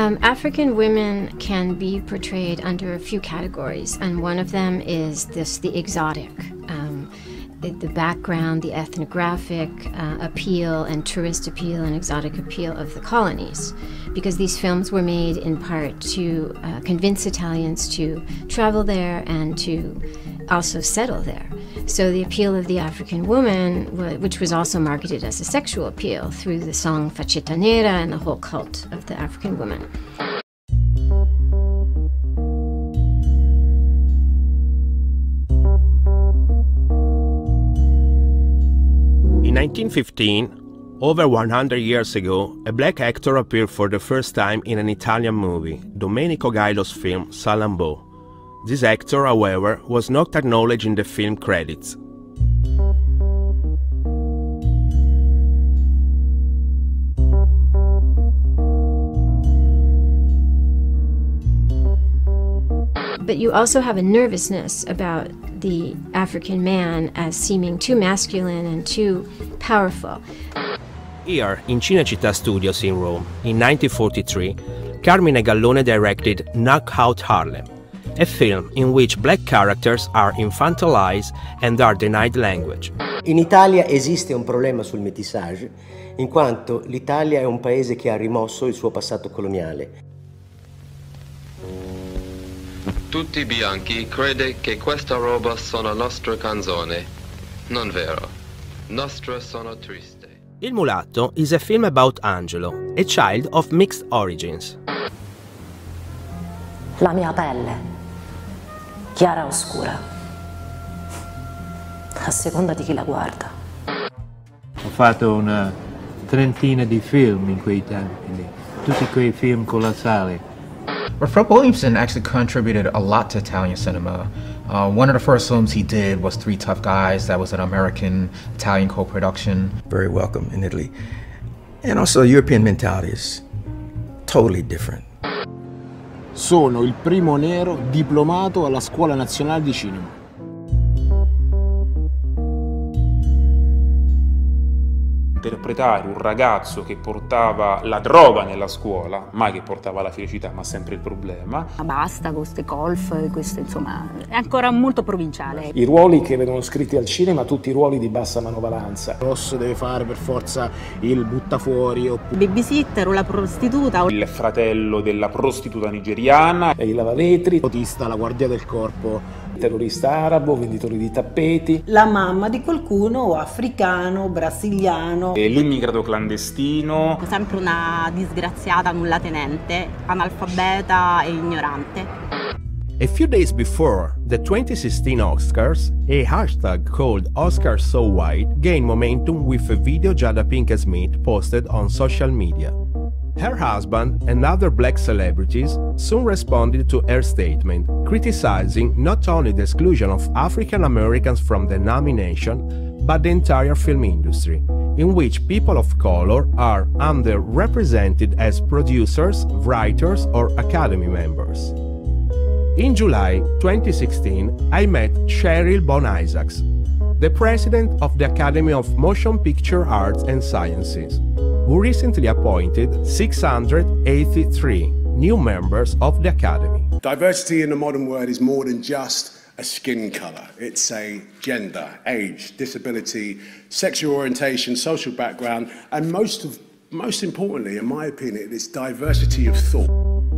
African women can be portrayed under a few categories, and one of them is the exotic. The background, the ethnographic appeal and tourist appeal and exotic appeal of the colonies, because these films were made in part to convince Italians to travel there and to also settle there. So the appeal of the African woman, which was also marketed as a sexual appeal through the song Faccetta Nera and the whole cult of the African woman. In 1915, over 100 years ago, a black actor appeared for the first time in an Italian movie, Domenico Gailo's film Salammbô. This actor, however, was not acknowledged in the film credits. But you also have a nervousness about the African man as seeming too masculine and too powerful. Here, in Cinecittà Studios in Rome, in 1943, Carmine Gallone directed Knockout Harlem, a film in which black characters are infantilized and are denied language. In Italia esiste un problema sul métissage, in quanto l'Italia è un paese che ha rimosso il suo passato coloniale. Tutti i bianchi crede che questa roba sono nostre canzoni. Non vero. Nostre sono triste. Il Mulatto is a film about Angelo, a child of mixed origins. La mia pelle, chiara o scura, a seconda di chi la guarda. Ho fatto una trentina di film in quei tempi, tutti quei film colossali. Fred Williamson actually contributed a lot to Italian cinema. One of the first films he did was Three Tough Guys. That was an American-Italian co-production. Very welcome in Italy. And also European mentality is totally different. Sono il primo nero diplomato alla Scuola Nazionale di Cinema. Interpretare un ragazzo che portava la droga nella scuola, mai che portava la felicità, ma sempre il problema. Basta con queste colf, questo insomma è ancora molto provinciale. I ruoli che vengono scritti al cinema, tutti i ruoli di bassa manovalanza. Rosso deve fare per forza il buttafuori. Il babysitter o la prostituta. Il fratello della prostituta nigeriana. E il lavavetri. L'autista, la guardia del corpo. Terrorista arabo, venditori di tappeti. La mamma di qualcuno africano, brasiliano. L'immigrato clandestino. Sempre una disgraziata nullatenente, analfabeta e ignorante. A few days before the 2016 Oscars, a hashtag called OscarsSoWhite gained momentum with a video Jada Pinkett Smith posted on social media. Her husband and other black celebrities soon responded to her statement, criticizing not only the exclusion of African Americans from the nomination, but the entire film industry, in which people of color are underrepresented as producers, writers, or Academy members. In July 2016, I met Cheryl Bon Isaacs, the president of the Academy of Motion Picture Arts and Sciences, who recently appointed 683 new members of the Academy. Diversity in the modern world is more than just a skin color. It's a gender, age, disability, sexual orientation, social background, and most importantly, in my opinion, it's diversity of thought.